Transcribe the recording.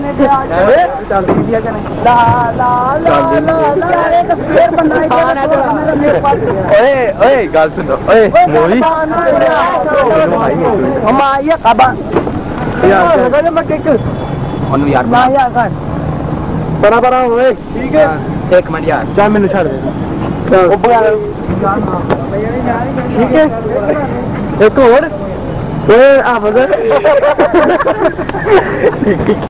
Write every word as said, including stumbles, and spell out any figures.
गल सुनो मूवी यार बड़ा बड़ा होए ठीक है एक मिनट यार चल मैनू छड़ दे ठीक है एक और ए आ